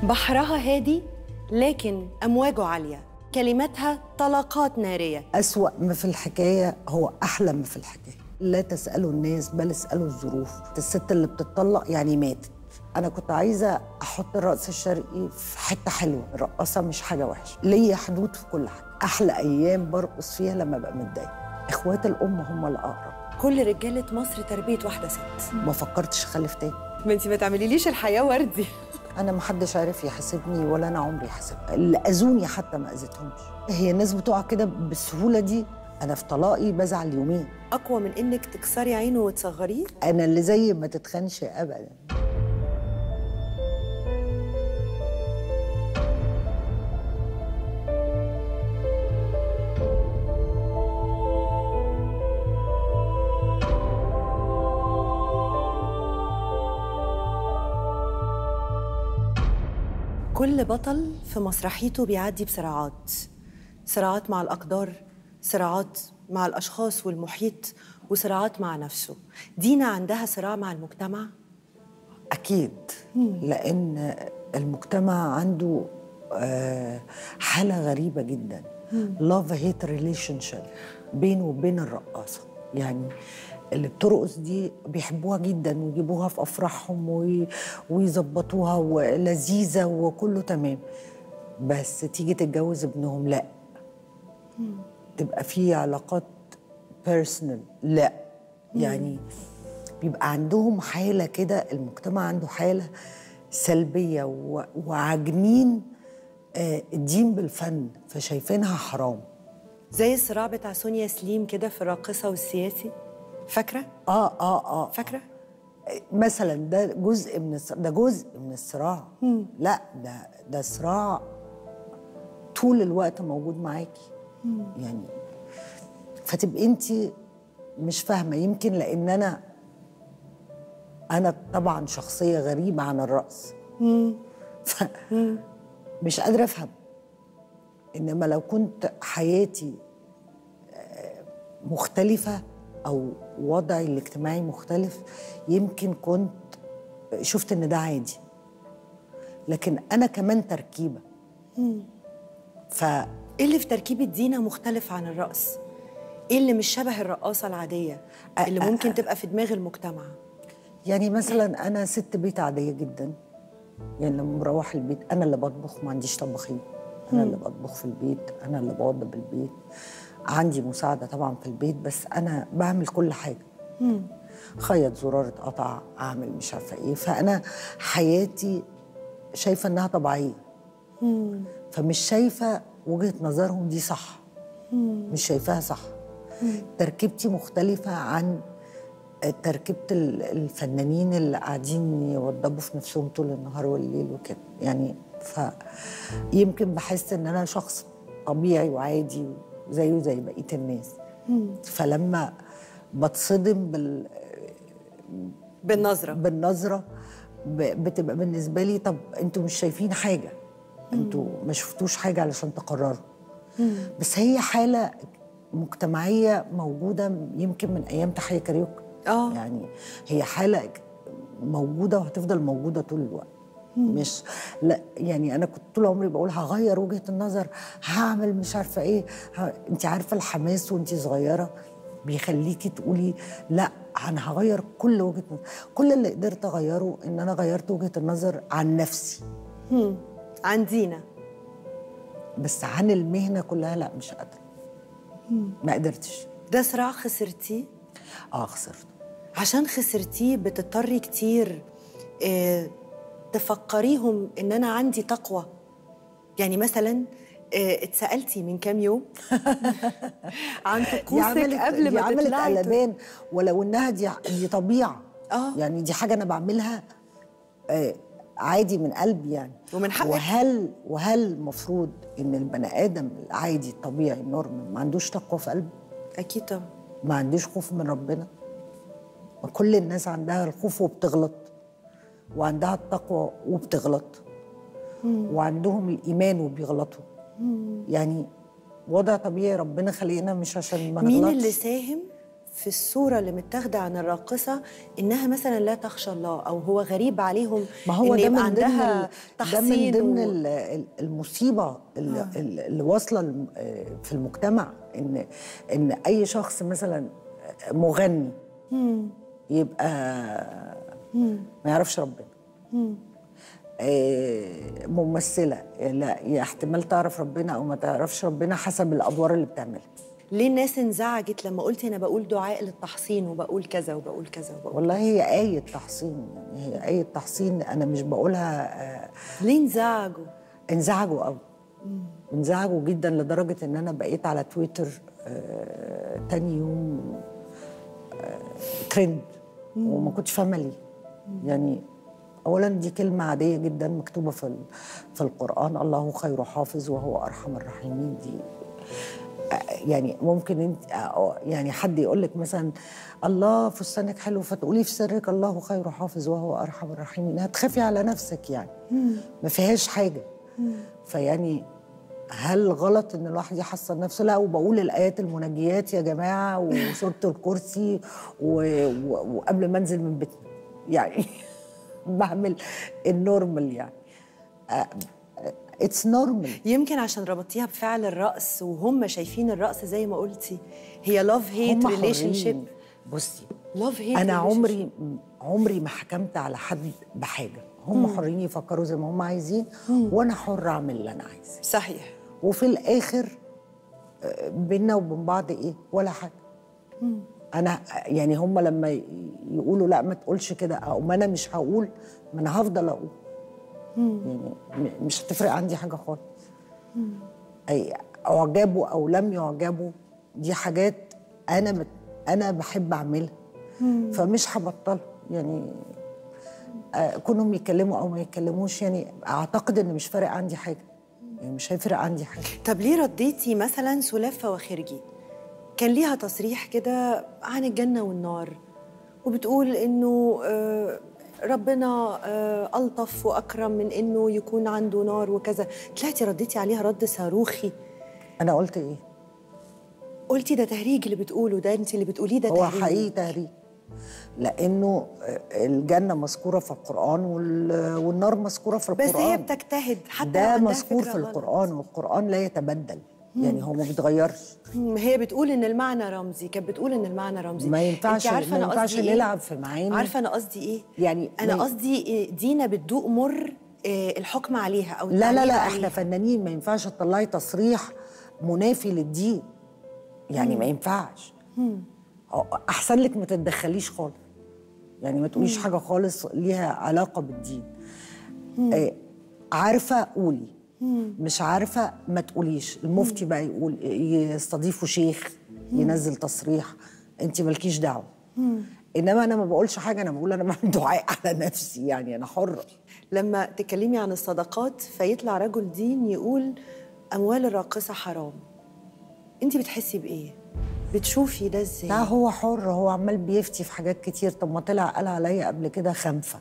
بحرها هادي لكن أمواجه عالية، كلماتها طلقات نارية. أسوأ ما في الحكاية هو أحلى ما في الحكاية. لا تسألوا الناس بل اسألوا الظروف. الست اللي بتطلق يعني ماتت. أنا كنت عايزة أحط الرقص الشرقي في حتة حلوة، الرقصة مش حاجة وحشة، ليا حدود في كل حاجة. أحلى أيام برقص فيها لما ببقى متضايقة. إخوات الأم هم الأقرب. كل رجالة مصر تربية واحدة ست. ما فكرتش أخلف تاني. ما انتي ما تعمليليش الحياة وردي. أنا محدش عارف يحاسبني ولا أنا عمري حاسبها. اللي أذوني حتى ما أذيتهمش. هي الناس بتقع كده بالسهولة دي. أنا في طلاقي بزعل يومين. أقوى من إنك تكسري عينه وتصغريه؟ أنا اللي زي ما تتخنش أبدا. كل بطل في مسرحيته بيعدي بصراعات، صراعات مع الأقدار، صراعات مع الأشخاص والمحيط، وصراعات مع نفسه. دينا عندها صراع مع المجتمع؟ أكيد. لأن المجتمع عنده حالة غريبة جدا، love hate relationship بينه وبين الرقاصة. يعني اللي بترقص دي بيحبوها جدا ويجيبوها في أفراحهم ويظبطوها ولذيذة وكله تمام، بس تيجي تتجوز ابنهم لا، تبقى في علاقات بيرسونال لا. يعني بيبقى عندهم حالة كده، المجتمع عنده حالة سلبية وعاجنين الدين بالفن، فشايفينها حرام. زي الصراع بتاع سونيا سليم كده في الراقصة والسياسي، فاكرة؟ فاكرة؟ مثلا ده جزء من الصراع. لا ده صراع طول الوقت موجود معاكي. يعني فتبقي انت مش فاهمة، يمكن لأن أنا طبعا شخصية غريبة عن الرقص، مش قادرة أفهم. إنما لو كنت حياتي مختلفة أو وضعي الاجتماعي مختلف، يمكن كنت شفت إن ده عادي. لكن أنا كمان تركيبة. إيه اللي في تركيبة دينا مختلف عن الرقص؟ إيه اللي مش شبه الرقاصة العادية اللي ممكن تبقى في دماغ المجتمع؟ يعني مثلا أنا ست بيت عادية جدا. يعني لما بروح البيت أنا اللي بطبخ، ما عنديش طباخين. أنا اللي بطبخ في البيت، أنا اللي بوضب البيت. عندي مساعدة طبعا في البيت، بس أنا بعمل كل حاجة. خيط زرار اتقطع، أعمل مش عارفة إيه. فأنا حياتي شايفة إنها طبيعية. فمش شايفة وجهة نظرهم دي صح. مش شايفاها صح. تركيبتي مختلفة عن تركيبة الفنانين اللي قاعدين يوضبوا في نفسهم طول النهار والليل وكده. يعني فيمكن بحس إن أنا شخص طبيعي وعادي زيه زي بقية الناس. فلما بتصدم بالنظرة بتبقى بالنسبة لي، طب انتوا مش شايفين حاجة، انتوا ما شفتوش حاجة علشان تقرروا. بس هي حالة مجتمعية موجودة يمكن من أيام تحية كاريوكا. يعني هي حالة موجودة وهتفضل موجودة طول الوقت. مش لا، يعني أنا كنت طول عمري بقول هغير وجهة النظر، هعمل مش عارفة إيه. أنت عارفة الحماس وأنت صغيرة بيخليكي تقولي لا أنا هغير كل وجهة نظر. كل اللي قدرت أغيره إن أنا غيرت وجهة النظر عن نفسي. عن دينا. بس عن المهنة كلها لا، مش قادرة. ما قدرتش. ده صراع خسرتيه؟ خسرت. عشان خسرتيه بتضطري كتير تفكريهم إن أنا عندي تقوى. يعني مثلا اتسألتي من كام يوم عن طقوسك قبل ما عملت تطلعي قلبان، ولو إنها دي طبيعة. يعني دي حاجة أنا بعملها عادي من قلبي يعني، ومن حقك. وهل المفروض إن البني آدم العادي الطبيعي النورمال ما عندوش تقوى في قلبه؟ أكيد طبعا. ما عندوش خوف من ربنا؟ وكل الناس عندها الخوف وبتغلط، وعندها التقوى وبتغلط، وعندهم الإيمان وبيغلطوا. يعني وضع طبيعي، ربنا خلقنا مش عشان ما نغلطش. مين اللي ساهم في الصورة اللي متاخدة عن الراقصة إنها مثلا لا تخشى الله، أو هو غريب عليهم ما هو إن ده يبقى من ضمن عندها تحصين ده من ضمن المصيبة اللي واصلة في المجتمع، إن أي شخص مثلا مغني يبقى ما يعرفش ربنا، ممثلة لا يا احتمال تعرف ربنا أو ما تعرفش ربنا حسب الأدوار اللي بتعملها. ليه الناس انزعجت لما قلت أنا بقول دعاء للتحصين وبقول كذا وبقول كذا وبقول والله هي آية تحصين، يعني هي آية تحصين، أنا مش بقولها. ليه انزعجوا؟ انزعجوا قوي، انزعجوا جدا لدرجة إن أنا بقيت على تويتر تاني يوم ترند، وما كنتش فاهمة ليه. يعني أولا دي كلمة عادية جدا مكتوبة في القرآن، الله خير حافظ وهو أرحم الراحمين. دي يعني ممكن انت يعني حد يقول لك مثلا الله فستانك حلو، فتقولي في سرك الله خير حافظ وهو ارحم الراحمين، هتخافي على نفسك يعني. ما فيهاش حاجه. فيعني هل غلط ان الواحد يحصن نفسه؟ لا، وبقول الايات المنجيات يا جماعه وسوره الكرسي وقبل ما انزل من بيتنا يعني بعمل النورمال يعني. اتس نورمال. يمكن عشان ربطتيها بفعل الرقص وهم شايفين الرقص زي ما قلتي هي لاف هيت ريليشن شيب. بصي لاف هيت، انا عمري ما حكمت على حد بحاجه، هم حرين يفكروا زي ما هم عايزين، وانا حر اعمل اللي انا عايزاه. صحيح. وفي الاخر بينا وبين بعض ايه؟ ولا حاجه. انا يعني هم لما يقولوا لا ما تقولش كده او ما انا مش هقول، ما انا هفضل اقول. يعني مش هتفرق عندي حاجه خالص. اي اعجبوا او لم يعجبوا دي حاجات انا بحب اعملها، فمش هبطلها يعني. كونهم يتكلموا او ما يتكلموش يعني اعتقد ان مش فارق عندي حاجه، يعني مش هيفرق عندي حاجه. طب ليه رديتي مثلا سلاف فواخرجي؟ كان ليها تصريح كده عن الجنه والنار، وبتقول انه ربنا ألطف وأكرم من إنه يكون عنده نار وكذا. طلعتي رديتي عليها رد صاروخي. أنا قلت إيه؟ قلتي ده تهريج اللي بتقوله ده، أنت اللي بتقوليه ده هو تهريج. حقيقي تهريج، لأنه الجنة مذكورة في القرآن والنار مذكورة في القرآن، بس هي بتجتهد حتى ده مذكور في القرآن، والقرآن لا يتبدل. يعني هو ما بيتغيرش. هي بتقول ان المعنى رمزي، كانت بتقول ان المعنى رمزي. ما ينفعش نلعب في معاني. عارفه انا قصدي ايه؟ يعني انا قصدي دينا بتدوق مر الحكم عليها او لا عليها. احنا فنانين، ما ينفعش تطلعي تصريح منافي للدين يعني. ما ينفعش. احسن لك ما تتدخليش خالص، يعني ما تقوليش حاجه خالص ليها علاقه بالدين. عارفه قولي، مش عارفه ما تقوليش. المفتي بقى يقول يستضيفوا شيخ ينزل تصريح، انت مالكيش دعوه. انما انا ما بقولش حاجه، انا بقول انا بعمل دعاء على نفسي، يعني انا حره. لما تتكلمي عن الصدقات فيطلع رجل دين يقول اموال الراقصه حرام، انت بتحسي بايه؟ بتشوفي ده ازاي؟ لا هو حر، هو عمال بيفتي في حاجات كتير. طب ما طلع قال عليا قبل كده خنفه،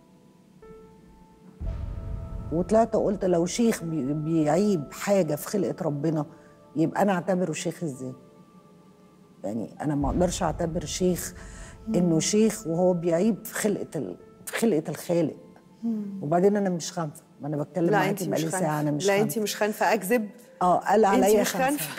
وطلعت قلت لو شيخ بيعيب حاجه في خلقه ربنا يبقى انا اعتبره شيخ ازاي؟ يعني انا ما اقدرش اعتبر شيخ انه شيخ وهو بيعيب في خلقه الخالق. وبعدين انا مش خانفه، ما انا بتكلم معاكي بقالي ساعه. انا مش لا انت مش خانفه، اكذب. قال عليا خانفه.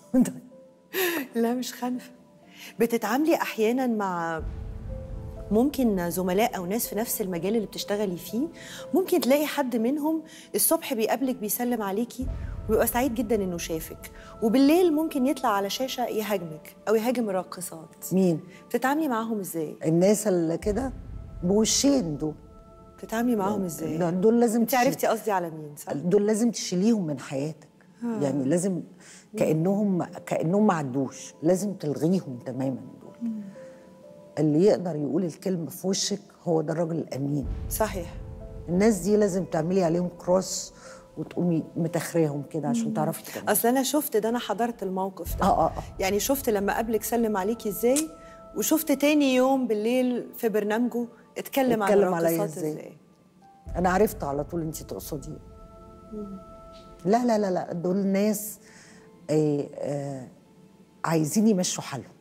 لا مش خانفه. بتتعاملي احيانا مع ممكن زملاء او ناس في نفس المجال اللي بتشتغلي فيه، ممكن تلاقي حد منهم الصبح بيقابلك بيسلم عليكي ويبقى سعيد جدا انه شافك، وبالليل ممكن يطلع على شاشه يهاجمك او يهاجم الراقصات. مين؟ بتتعاملي معاهم ازاي؟ الناس اللي كده بوشين دول. بتتعاملي معاهم ازاي؟ دول لازم انت عرفتي قصدي على مين صح؟ دول لازم تشيليهم من حياتك. يعني لازم كأنهم ما عدوش، لازم تلغيهم تماما. دول اللي يقدر يقول الكلمة في وشك هو ده الراجل الأمين. صحيح. الناس دي لازم تعملي عليهم كروس وتقومي متخريهم كده عشان تعرفي تكملي. اصل انا شفت ده، انا حضرت الموقف ده. يعني شفت لما قبلك سلم عليكي ازاي، وشفت تاني يوم بالليل في برنامجه اتكلم عن الراقصات ازاي. انا عرفت على طول انت تقصدي. لا لا لا لا، دول ناس عايزين يمشوا حالهم.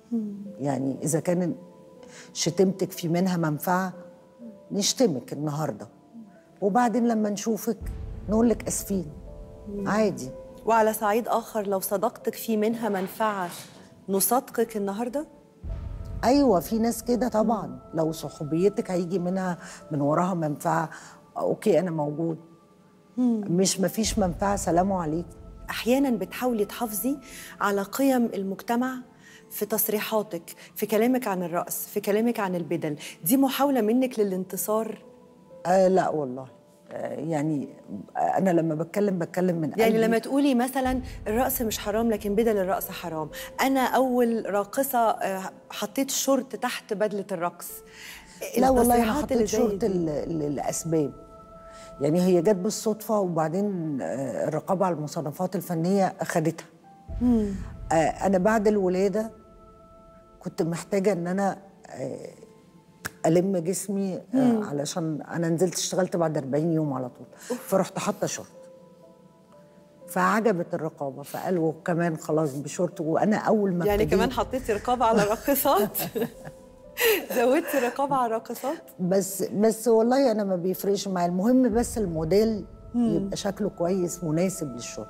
يعني اذا كان شتمتك في منها منفعه نشتمك النهارده، وبعدين لما نشوفك نقول لك اسفين عادي. وعلى صعيد آخر لو صداقتك في منها منفعة نصادقك النهاردة؟ ايوه في ناس كده طبعا، لو صحوبيتك هيجي منها من وراها منفعه اوكي انا موجود. مش مفيش منفعه سلام عليكم. أحياناً بتحاولي تحافظي على قيم المجتمع في تصريحاتك، في كلامك عن الرأس، في كلامك عن البدل، دي محاولة منك للانتصار؟ لا والله. يعني انا لما بتكلم من قلبي. يعني لما تقولي مثلا الرقص مش حرام لكن بدل الرقص حرام، انا اول راقصه حطيت شورت تحت بدله الرقص. لا والله انا حطيت شورت لاسباب، يعني هي جت بالصدفه وبعدين الرقابه على المصنفات الفنيه اخذتها. انا بعد الولاده كنت محتاجه ان انا ألم جسمي علشان أنا نزلت اشتغلت بعد 40 يوم على طول. فرحت حاطة شورت فعجبت الرقابة فقالوا كمان خلاص بشورت. وأنا أول ما يعني كمان حطيتي رقابة على الراقصات؟ زودتي رقابة على الراقصات؟ بس والله أنا ما بيفرقش معايا، المهم بس الموديل يبقى شكله كويس مناسب للشورت.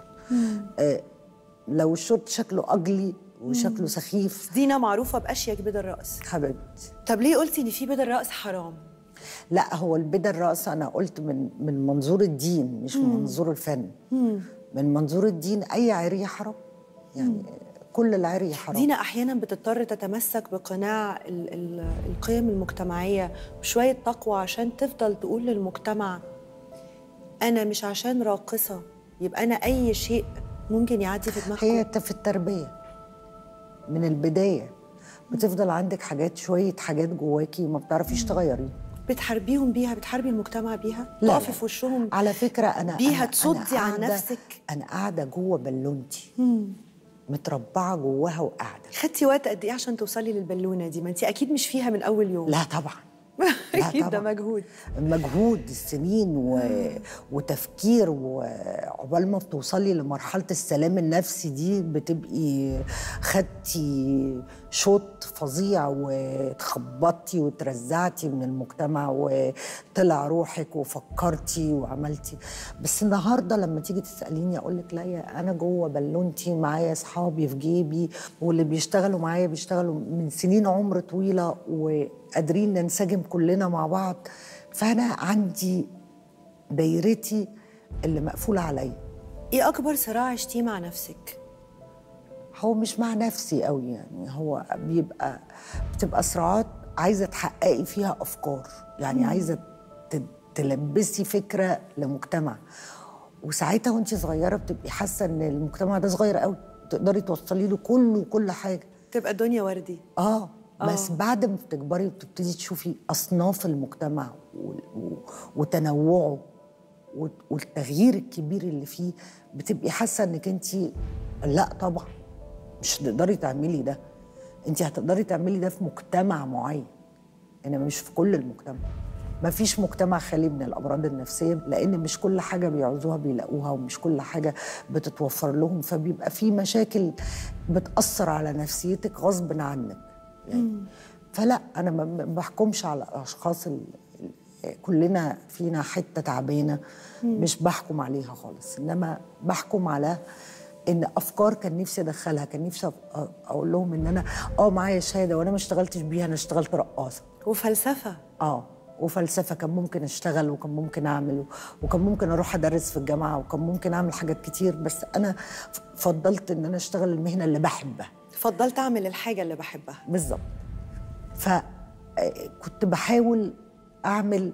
لو الشورت شكله أجلي وشكله سخيف. دينا معروفة بأشيك بدل رقص حبيبتي. طب ليه قلتي إن في بدل رقص حرام؟ لا هو البدل رقص أنا قلت من منظور الدين مش من منظور الفن. من منظور الدين أي عري حرام، يعني كل العري حرام. دينا أحياناً بتضطر تتمسك بقناع القيم المجتمعية وشوية تقوى عشان تفضل تقول للمجتمع أنا مش عشان راقصة يبقى أنا أي شيء ممكن يعدي في دماغكم. هي في التربية من البداية بتفضل عندك شوية حاجات جواكي ما بتعرفيش تغيريها. بتحاربيهم بيها؟ بتحاربي المجتمع بيها؟ لا تقفي في وشهم على فكرة أنا بيها تصدي عن نفسك؟ أنا قاعدة جوه بالونتي متربعة جواها وقاعدة. خدتي وقت قد إيه عشان توصلي للبالونة دي؟ ما أنت أكيد مش فيها من أول يوم. لا طبعا. أكيد ده مجهود السنين وتفكير، وعقبال ما بتوصلي لمرحلة السلام النفسي دي بتبقي خدتي شوط فظيع وتخبطتي وترزعتي من المجتمع وطلع روحك وفكرتي وعملتي. بس النهارده لما تيجي تسأليني أقول لك لا يا أنا جوه بالونتي معايا أصحابي في جيبي واللي بيشتغلوا معايا بيشتغلوا من سنين عمر طويلة وقادرين ننسجم كلنا مع بعض. فأنا عندي دايرتي اللي مقفولة عليا. إيه أكبر صراع عشتيه مع نفسك؟ هو مش مع نفسي قوي، يعني هو بتبقى صراعات عايزة تحققي فيها أفكار، يعني عايزة تلبسي فكرة لمجتمع، وساعتها وانت صغيرة بتبقي حاسة ان المجتمع ده صغير قوي تقدري توصلي له كل حاجة، تبقى الدنيا وردي. بس بعد ما بتكبري وبتبتدي تشوفي أصناف المجتمع وتنوعه والتغيير الكبير اللي فيه بتبقي حاسة انك انت لا طبعا مش هتقدري تعملي ده. انت هتقدري تعملي ده في مجتمع معين، انما مش في كل المجتمع. ما فيش مجتمع خالي من الامراض النفسيه، لان مش كل حاجه بيعوزوها بيلاقوها ومش كل حاجه بتتوفر لهم، فبيبقى في مشاكل بتاثر على نفسيتك غصب عنك يعني. فلا انا ما بحكمش على الاشخاص كلنا فينا حته تعبانه، مش بحكم عليها خالص، انما بحكم على ان افكار كان نفسي ادخلها، كان نفسي اقول لهم ان انا معايا شهاده وانا ما اشتغلتش بيها، انا اشتغلت رقاصه. وفلسفه. وفلسفه كان ممكن اشتغل وكان ممكن اعمل وكان ممكن اروح ادرس في الجامعه وكان ممكن اعمل حاجات كتير، بس انا فضلت ان انا اشتغل المهنه اللي بحبها. فضلت اعمل الحاجه اللي بحبها بالظبط. فكنت بحاول اعمل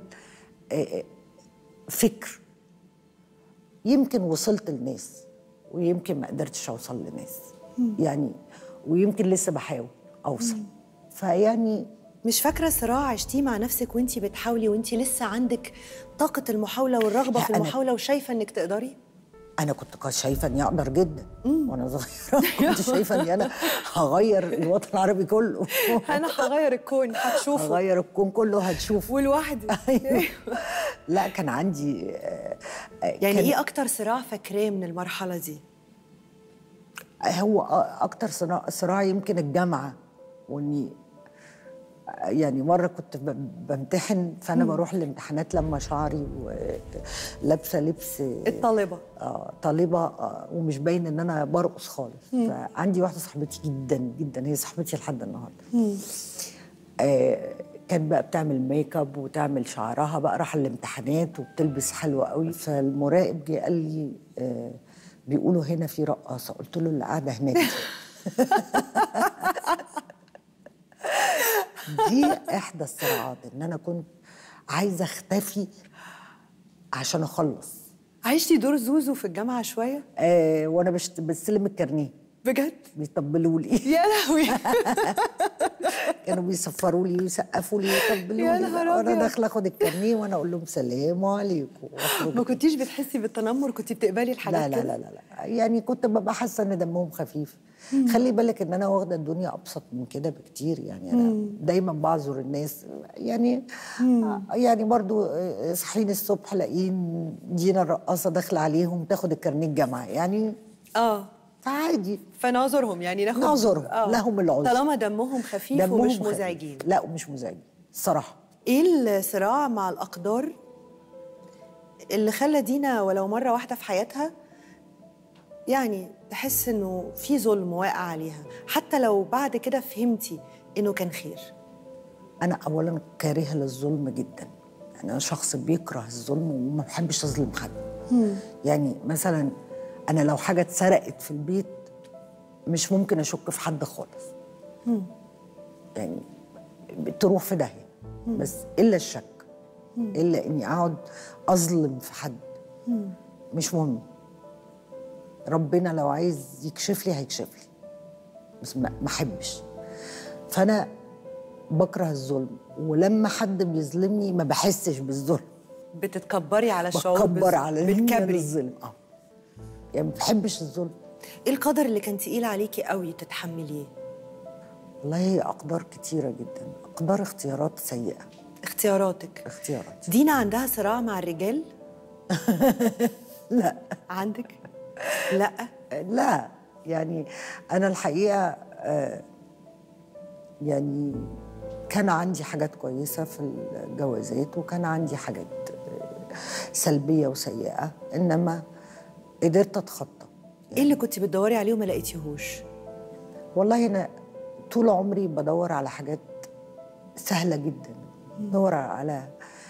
فكر، يمكن وصلت لناس ويمكن ما قدرتش اوصل لناس يعني، ويمكن لسه بحاول اوصل. فيعني مش فاكره صراع عشتيه مع نفسك وانتي بتحاولي وانتي لسه عندك طاقه المحاوله والرغبه في المحاوله وشايفه انك تقدري؟ انا كنت شايفه اني اقدر جدا وانا صغيره. كنت شايفه اني انا هغير الوطن العربي كله. انا هغير الكون، هتشوفه. هغير الكون كله هتشوفه ولوحدي. أيوه. لا كان عندي يعني ايه اكتر صراع فاكراه من المرحله دي؟ هو اكتر صراع يمكن الجامعه واني يعني مره كنت بمتحن، فانا بروح الامتحانات لما شعري ولابسه لبس الطالبه طالبه ومش باين ان انا برقص خالص. فعندي واحده صاحبتي جدا جدا، هي صاحبتي لحد النهارده، كانت بقى بتعمل ميك اب وتعمل شعرها بقى، راح الامتحانات وبتلبس حلوه قوي. فالمراقب جه قال لي بيقولوا هنا في رقاصه. قلت له اللي قاعده هناك دي احدى الصراعات، ان انا كنت عايزه اختفي عشان اخلص. عشتي دور زوزو في الجامعه شويه؟ وانا بستلم الكارنيه بجد؟ بيطبلوا لي يا لهوي كانوا بيصفروا لي ويسقفوا لي ويطبلوا يا لي، نهار وانا أبيض. داخله اخد الكارنيه وانا اقول لهم سلام عليكم. ما كنتيش بتحسي بالتنمر؟ كنتي بتقبلي الحاجات لا لا كده؟ لا لا، يعني كنت ببقى حاسه ان دمهم خفيف. خلي بالك ان انا واخده الدنيا ابسط من كده بكتير، يعني انا دايما بعذر الناس، يعني يعني برضو صحيين الصبح لاقيين دينا الرقاصه داخله عليهم تاخد الكارنيه الجامعه، يعني فعادي فنعذرهم، يعني ناخد نعذرهم لهم العذر طالما دمهم خفيف ومش مزعجين. لا ومش مزعجين الصراحه. ايه الصراع مع الاقدار اللي خلى دينا ولو مره واحده في حياتها يعني تحس انه في ظلم واقع عليها، حتى لو بعد كده فهمتي انه كان خير؟ انا اولا كارهه للظلم جدا، يعني انا شخص بيكره الظلم وما بحبش اظلم حد. يعني مثلا انا لو حاجه اتسرقت في البيت مش ممكن اشك في حد خالص، يعني تروح في داهيه، بس الا الشك، الا اني اقعد اظلم في حد مش مهم. ربنا لو عايز يكشف لي هيكشف لي، بس ما احبش. فانا بكره الظلم، ولما حد بيظلمني ما بحسش بالظلم. بتتكبري على الشعور؟ بكبر على بتكبري الظلم يعني ما بحبش الظلم. ايه القدر اللي كان تقيل عليكي قوي تتحمليه؟ والله هي اقدار كتيره جدا، اقدار اختيارات سيئه. اختياراتك؟ اختياراتي. دينا عندها صراع مع الرجال؟ لا. عندك؟ لا لا، يعني انا الحقيقه يعني كان عندي حاجات كويسه في الجوازات، وكان عندي حاجات سلبيه وسيئه، انما قدرت اتخطى. يعني ايه اللي كنت بتدوري عليه وما لقيتيهوش؟ والله انا طول عمري بدور على حاجات سهله جدا، بدور على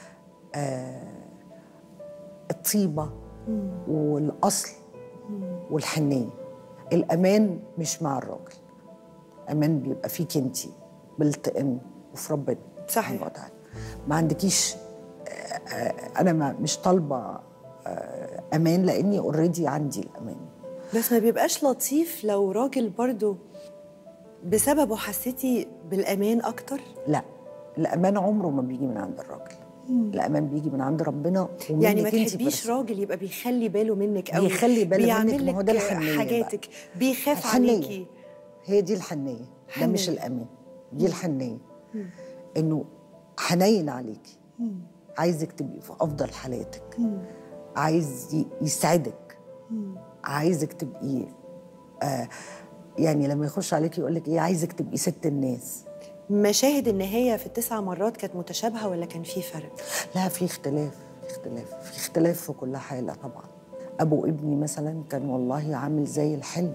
الطيبه والاصل والحنيه. الامان مش مع الراجل، امان بيبقى فيك انت بالتئم وفي ربنا صحيح. ما عندكيش انا مش طالبه امان، لاني اوريدي عندي الامان. بس ما بيبقاش لطيف لو راجل برضو بسببه حسيتي بالامان اكتر؟ لا، الامان عمره ما بيجي من عند الراجل. الامان بيجي من عند ربنا. يعني ما تحبيش راجل يبقى بيخلي باله منك قوي، بيخلي باله منك، ما هو ده بيعمل الحنيه لك حاجاتك، بيخاف الحنية. عليكي. هي دي الحنيه، ده مش الامان، دي الحنيه. انه حنين عليكي، عايزك تبقي في افضل حالاتك، عايز يسعدك، عايزك تبقي يعني لما يخش عليكي يقول لك ايه، عايزك تبقي ست الناس. مشاهد النهايه في ال9 مرات كانت متشابهه ولا كان في فرق؟ لا، في اختلاف، في اختلاف في كل حاله طبعا. ابو ابني مثلا كان والله عامل زي الحلم،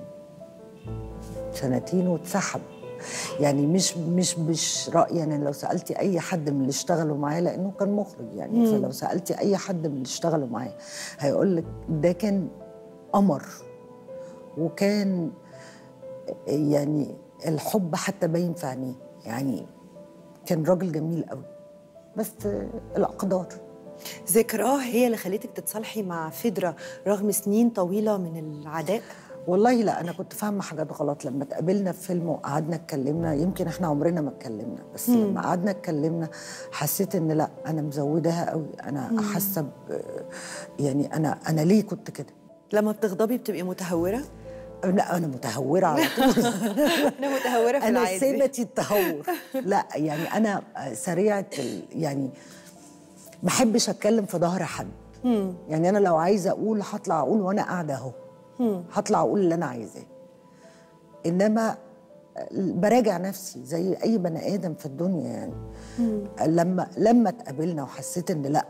2 واتسحب. يعني مش رأيي، يعني لو سألتي أي حد من اللي اشتغلوا معاه، لأنه كان مخرج يعني، فلو سألتي أي حد من اللي اشتغلوا معاه هيقول لك ده كان قمر، وكان يعني الحب حتى باين في عينيه، يعني كان راجل جميل قوي، بس الأقدار. ذكراه هي اللي خلتك تتصالحي مع فدرة رغم سنين طويلة من العداء؟ والله لا، أنا كنت فاهمة حاجات غلط. لما اتقابلنا في فيلم وقعدنا اتكلمنا، يمكن احنا عمرنا ما اتكلمنا، بس لما قعدنا اتكلمنا حسيت إن لا، أنا مزوداها قوي. أنا حاسة يعني أنا ليه كنت كده؟ لما بتغضبي بتبقي متهورة؟ لا، أنا متهورة على طول. أنا متهورة في العادي. أنا سمتي التهور. لا يعني أنا سريعة يعني ما بحبش أتكلم في ظهر حد. يعني أنا لو عايزة أقول هطلع أقول وأنا قاعدة أهو، هطلع أقول اللي أنا عايزاه. إنما براجع نفسي زي اي بني ادم في الدنيا يعني. لما اتقابلنا وحسيت ان لا،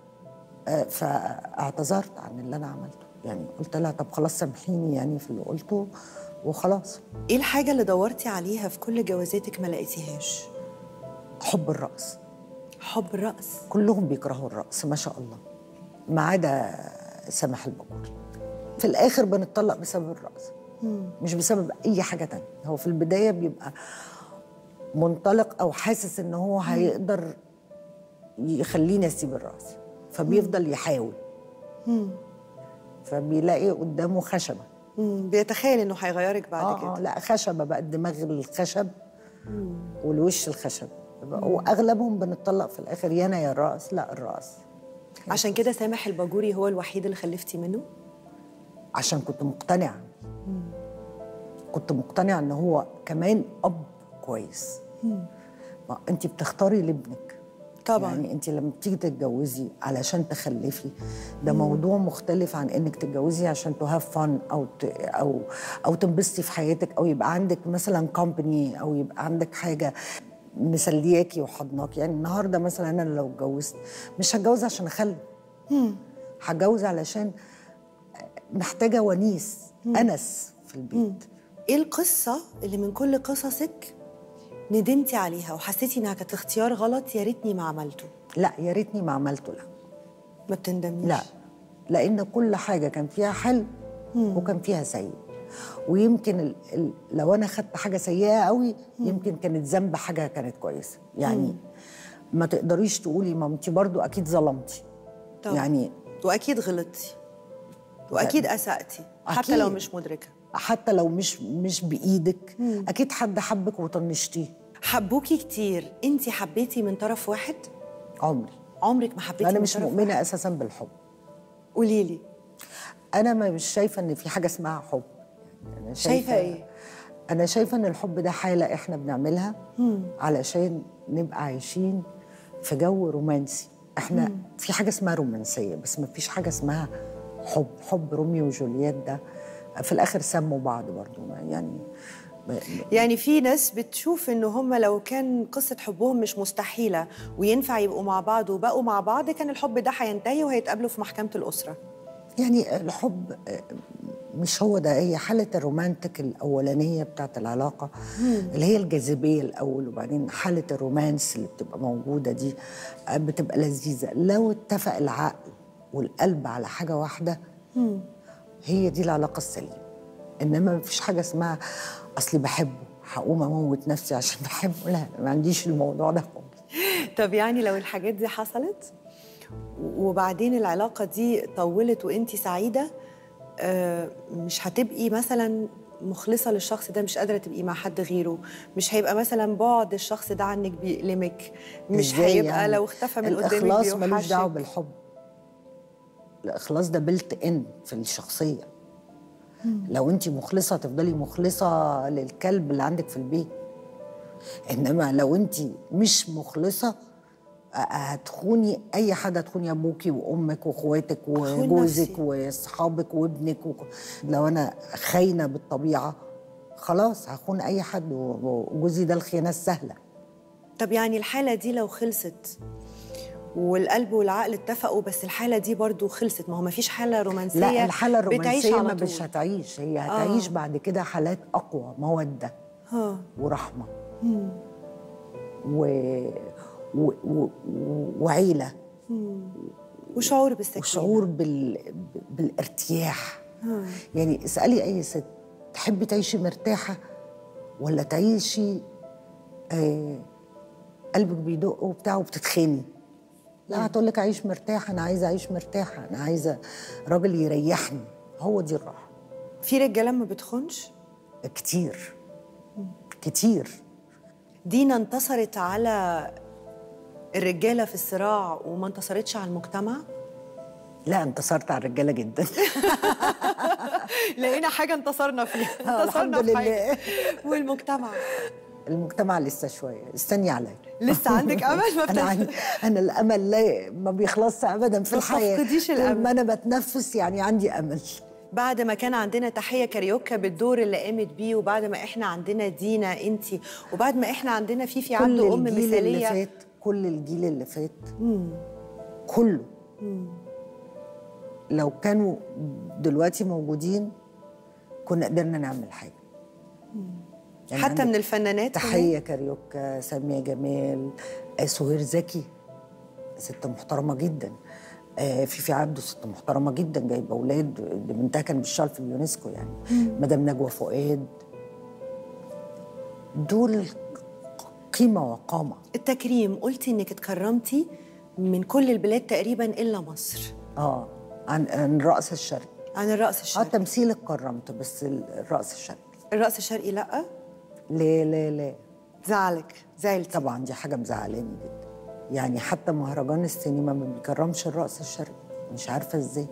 فاعتذرت عن اللي انا عملته. يعني قلت لها طب خلاص سامحيني يعني في اللي قلته وخلاص. ايه الحاجه اللي دورتي عليها في كل جوازاتك ما لقيتيهاش؟ حب الرقص. حب الرقص. كلهم بيكرهوا الرقص ما شاء الله، ما عدا سامح البكوري. في الاخر بنتطلق بسبب الرقص، مش بسبب اي حاجه تانية. هو في البدايه بيبقى منطلق او حاسس ان هو هيقدر يخليني اسيب الرقص، فبيفضل يحاول، فبيلاقي قدامه خشبه. بيتخيل انه هيغيرك بعد كده. لا، خشبه بقى، الدماغ الخشب والوش الخشب، واغلبهم بنتطلق في الاخر، يا انا يا الرقص. لا، الرقص. عشان كده سامح الباجوري هو الوحيد اللي خلفتي منه؟ عشان كنت مقتنعه. كنت مقتنعه ان هو كمان اب كويس. ما انت بتختاري لابنك طبعا. يعني انت لما بتيجي تتجوزي علشان تخلفي، ده موضوع مختلف عن انك تتجوزي عشان تهاف فن او تنبسطي في حياتك، او يبقى عندك مثلا كومباني، او يبقى عندك حاجه مسلياكي وحضناكي. يعني النهارده مثلا انا لو اتجوزت مش هتجوز عشان اخلف، هتجوز علشان محتاجه ونيس، انس في البيت. ايه القصه اللي من كل قصصك ندمتي عليها وحسيتي انها كانت اختيار غلط يا ريتني ما عملته؟ لا، يا ريتني ما عملته. لا، ما بتندميش؟ لا، لان كل حاجه كان فيها حلو وكان فيها سيء. ويمكن لو انا خدت حاجه سيئه قوي يمكن كانت ذنب حاجه كانت كويسه. يعني ما تقدريش تقولي ما انت برضو اكيد ظلمتي طبعا. يعني واكيد غلطتي واكيد اسأتي، حتى لو مش مدركه، حتى لو مش بايدك. اكيد حد حبك وطنشتيه. حبوكي كتير، انت حبيتي من طرف واحد؟ عمرك ما حبيتي؟ انا من مش طرف مؤمنه واحد؟ اساسا بالحب. قولي لي. انا مش شايفه ان في حاجه اسمها حب. أنا شايفه ايه؟ انا شايفه ان الحب ده حاله احنا بنعملها علشان نبقى عايشين في جو رومانسي. احنا في حاجه اسمها رومانسيه، بس ما فيش حاجه اسمها حب روميو وجولييت ده في الاخر سموا بعض برضو يعني في ناس بتشوف إنه هم لو كان قصة حبهم مش مستحيلة وينفع يبقوا مع بعض وبقوا مع بعض، كان الحب ده هينتهي وهيتقابلوا في محكمة الأسرة. يعني الحب مش هو ده، هي حالة الرومانتك الأولانية بتاعت العلاقة اللي هي الجاذبية الأول، وبعدين حالة الرومانس اللي بتبقى موجودة دي بتبقى لذيذة لو اتفق العقل والقلب على حاجة واحدة. هي دي العلاقة السليمة. إنما مفيش حاجة اسمها أصلي بحبه هقوم أموت نفسي عشان بحبه. لا، ما عنديش الموضوع ده خالص. طب لو الحاجات دي حصلت وبعدين العلاقة دي طولت وإنتي سعيدة، مش هتبقي مثلا مخلصة للشخص ده، مش قادرة تبقي مع حد غيره، مش هيبقى مثلا بعد الشخص ده عنك بيألمك، مش هيبقى يعني لو اختفى من قدامك بيوحشك؟ الإخلاص ملوش دعوة بالحب. الإخلاص ده بلت إن في الشخصية. لو أنت مخلصة تفضلي مخلصة للكلب اللي عندك في البيت، إنما لو أنت مش مخلصة هتخوني اي حد، هتخوني ابوكي وامك واخواتك وجوزك واصحابك وابنك لو انا خاينه بالطبيعه خلاص هخون اي حد، وجوزي ده الخيانه السهله. طب الحاله دي لو خلصت والقلب والعقل اتفقوا، بس الحاله دي برضو خلصت، ما هو ما فيش حاله رومانسيه. لا، الحاله الرومانسيه ما مش هتعيش، هي هتعيش بعد كده حالات اقوى، موده ورحمه وعيلة وشعور بالسكينة وشعور بالارتياح. يعني اسألي أي ست تحبي تعيشي مرتاحة ولا تعيشي قلبك بيدق وبتاع وبتتخني؟ لا، هتقول لك أعيش مرتاحة، أنا عايزة أعيش مرتاحة، أنا عايزة راجل يريحني. هو دي الراحة. في رجالة ما بتخونش؟ كتير كتير. دينا انتصرت على الرجالة في الصراع وما انتصرتش على المجتمع؟ لا، انتصرت على الرجالة جدا. لقينا حاجة انتصرنا فيها. الحمد لله. المجتمع لسه شوية، استني عليا. لسه عندك أمل؟ أنا الأمل ما بيخلصش أبدا في الحياة. ما تفقديش الأمل. طول ما أنا بتنفس عندي أمل. بعد ما كان عندنا تحية كاريوكا بالدور اللي قامت بيه، وبعد ما احنا عندنا دينا انتي، وبعد ما احنا عندنا فيفي عبده ام مثالية. كل الجيل اللي فات كله لو كانوا دلوقتي موجودين كنا قدرنا نعمل حاجة. يعني حتى من الفنانات تحية كاريوكا، سامية جمال، سهير زكي ست محترمة جدا، فيفي عبده ست محترمة جدا جايبة أولاد، بنتها كان بتشتغل في اليونسكو يعني. مدام نجوى فؤاد، دول قيمة وقامة. التكريم قلتي إنك اتكرمتي من كل البلاد تقريبا إلا مصر. عن الرقص الشرقي. عن الرقص الشرقي. تمثيل اتكرمت، بس الرقص الشرقي. الرقص الشرقي لأ؟ لا زعلك؟ زعلتي؟ طبعا دي حاجة مزعلاني جدا. يعني حتى مهرجان السينما ما بيكرمش الرقص الشرقي، مش عارفة ازاي.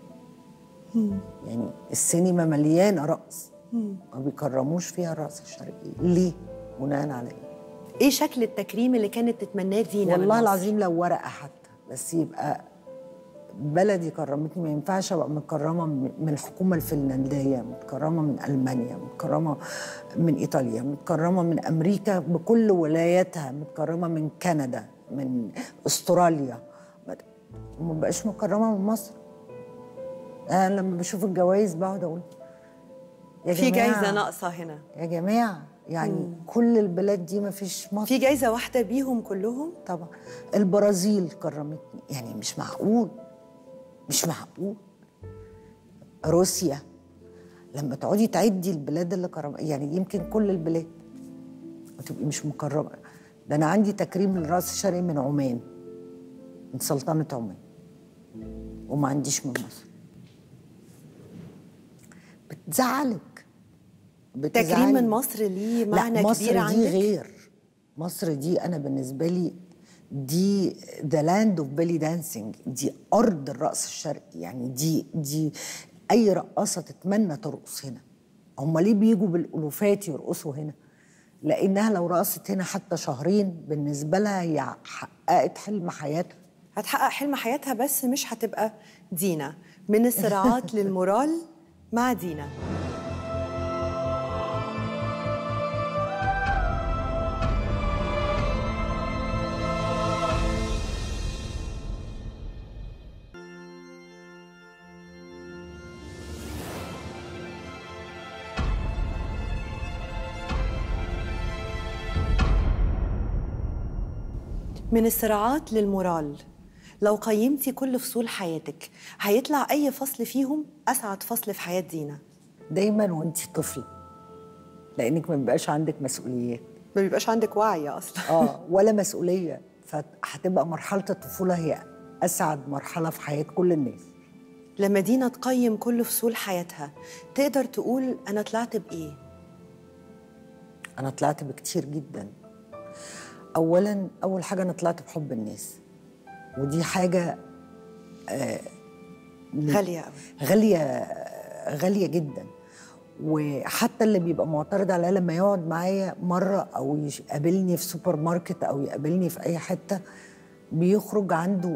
يعني السينما مليانة رقص، ما بيكرموش فيها الرقص الشرقي ليه؟ بناء على ايه شكل التكريم اللي كانت تتمناه دينا؟ والله العظيم لو ورقة حتى، بس يبقى بلدي كرمتني. ما ينفعش ابقى متكرمه من الحكومه الفنلنديه، متكرمه من المانيا، متكرمه من ايطاليا، متكرمه من امريكا بكل ولاياتها، متكرمه من كندا، من استراليا، وما بقاش متكرمه من مصر. انا لما بشوف الجوائز بقعد اقول يا جماعه في جايزه ناقصه هنا يا جماعه. يعني كل البلاد دي ما فيش مصر. في جايزه واحده بيهم كلهم؟ طبعا. البرازيل كرمتني، يعني مش معقول. روسيا، لما تقعدي تعدي البلاد اللي يعني يمكن كل البلاد وتبقي مش مكرمه. ده انا عندي تكريم للرأس الشرقي من عمان، من سلطنة عمان، وما عنديش من مصر. بتزعلك. تكريم من مصر ليه معنى كبير عندك؟ مصر دي غير. مصر دي انا بالنسبه لي دي ذا لاند اوف بيلي دانسينج، دي ارض الرقص الشرقي. يعني دي اي رقاصه تتمنى ترقص هنا. هم ليه بيجوا بالالوفات يرقصوا هنا؟ لانها لو رقصت هنا حتى شهرين بالنسبه لها هي حققت حلم حياتها. هتحقق حلم حياتها، بس مش هتبقى دينا. من الصراعات للمورال مع دينا. من الصراعات للمورال، لو قيمتي كل فصول حياتك هيطلع أي فصل فيهم أسعد فصل في حياة دينا؟ دايما وانت طفلة، لأنك ما بيبقاش عندك مسؤوليات، ما بيبقاش عندك وعي أصلا. ولا مسؤولية، فهتبقى مرحلة الطفولة هي أسعد مرحلة في حياة كل الناس. لما دينا تقيم كل فصول حياتها تقدر تقول أنا طلعت بإيه؟ أنا طلعت بكتير جدا. أول حاجة أنا طلعت بحب الناس، ودي حاجة غالية أوي. غالية جدا. وحتى اللي بيبقى معترض عليا لما يقعد معايا مرة أو يقابلني في سوبر ماركت أو يقابلني في أي حتة، بيخرج عنده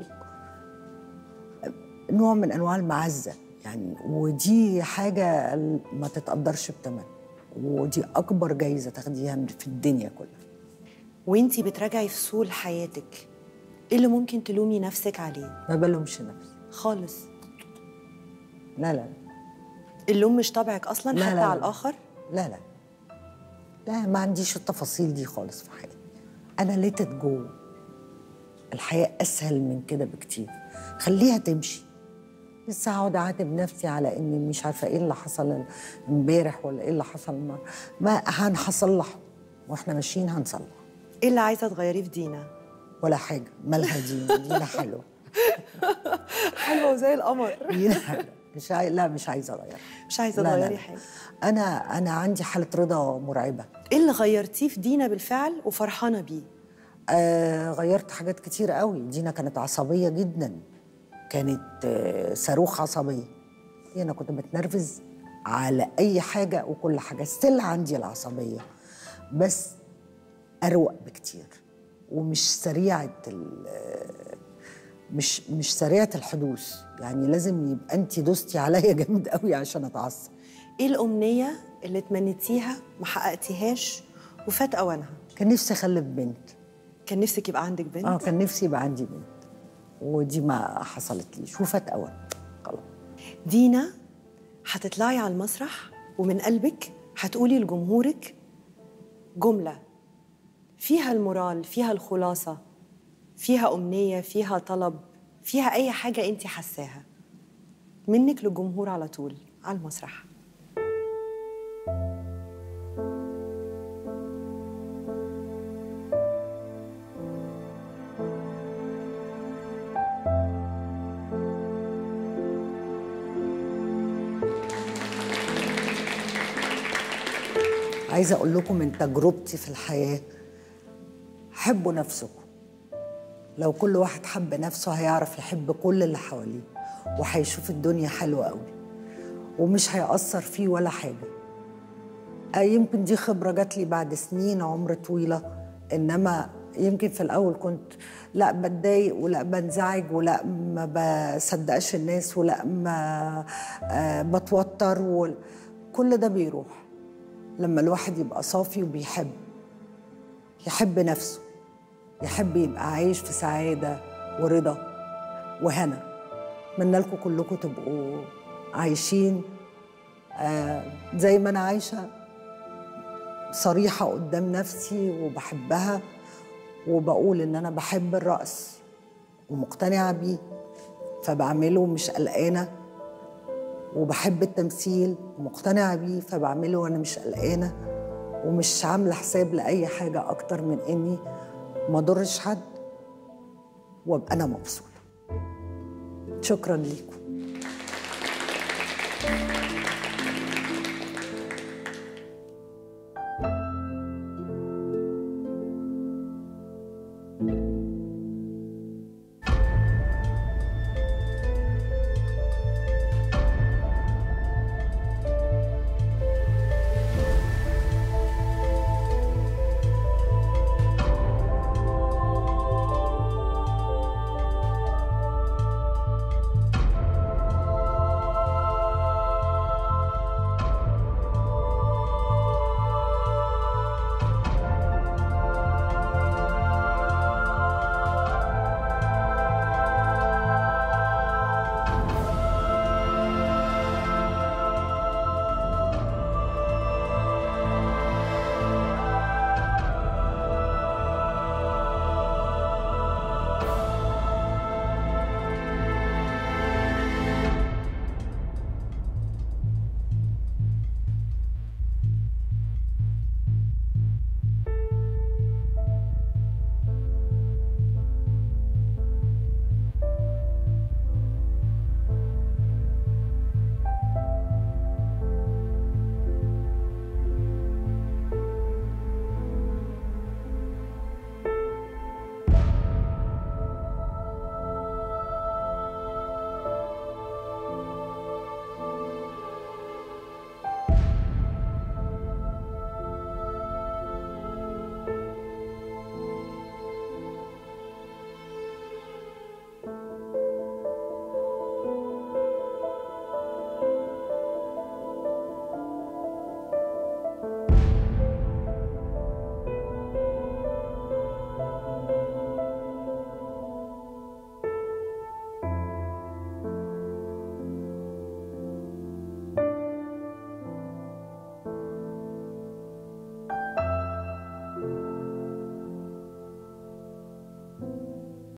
نوع من أنواع المعزة يعني. ودي حاجة ما تتقدرش بثمن، ودي أكبر جايزة تاخديها في الدنيا كلها. وانتي بتراجعي فصول حياتك، ايه اللي ممكن تلومي نفسك عليه؟ ما بلومش نفسي خالص. لا اللوم مش طبعك اصلا؟ لا حتى لا على الاخر؟ لا ما عنديش التفاصيل دي خالص في حياتي. انا ليتت جو. الحياه اسهل من كده بكتير، خليها تمشي. لسه هقعد اعاتب نفسي على اني مش عارفه ايه اللي حصل امبارح ولا ايه اللي حصل ما هنصلحه، واحنا ماشيين هنصلح. ايه اللي عايزه تغيريه في دينا؟ ولا حاجه. مالها دينا حلوه. حلوه وزي القمر. دينا حلوه. مش عايزه اغيرها. مش عايزه تغيري حاجه. انا عندي حاله رضا مرعبه. ايه اللي غيرتيه في دينا بالفعل وفرحانه بيه؟ غيرت حاجات كتير قوي. دينا كانت عصبيه جدا، كانت صاروخ عصبيه. انا كنت بتنرفز على اي حاجه وكل حاجه. ستيل عندي العصبيه، بس اروق بكتير ومش سريعه مش سريعه الحدوث، يعني لازم يبقى انت دوستي عليا جامد قوي عشان اتعصب. ايه الامنيه اللي تمنيتيها ما حققتيهاش وفات اوانها؟ كان نفسي اخلف بنت. كان نفسك يبقى عندك بنت؟ كان نفسي يبقى عندي بنت، ودي ما حصلتليش وفات اوان خلاص. دينا، هتطلعي على المسرح ومن قلبك هتقولي لجمهورك جمله فيها المورال، فيها الخلاصه، فيها امنيه، فيها طلب، فيها اي حاجه انت حاساها، منك للجمهور على طول على المسرح. عايزه اقول لكم من تجربتي في الحياه، حبوا نفسكم. لو كل واحد حب نفسه هيعرف يحب كل اللي حواليه، وهيشوف الدنيا حلوه قوي ومش هيأثر فيه ولا حاجه. يمكن دي خبره جات لي بعد سنين عمر طويله، انما يمكن في الاول كنت لا بتضايق ولا بنزعج ولا ما بصدقش الناس ولا ما بتوتر، كل ده بيروح لما الواحد يبقى صافي وبيحب، يحب نفسه، يحب يبقى عايش في سعادة ورضا وهنا. أتمنى لكم كلكم تبقوا عايشين زي ما أنا عايشة، صريحة قدام نفسي وبحبها، وبقول إن أنا بحب الرقص ومقتنعة بيه فبعمله مش قلقانة، وبحب التمثيل ومقتنعة بيه فبعمله وأنا مش قلقانة، ومش عاملة حساب لأي حاجة أكتر من إني ما ضرش حد وأبقى أنا مبسوطة. شكراً ليكم.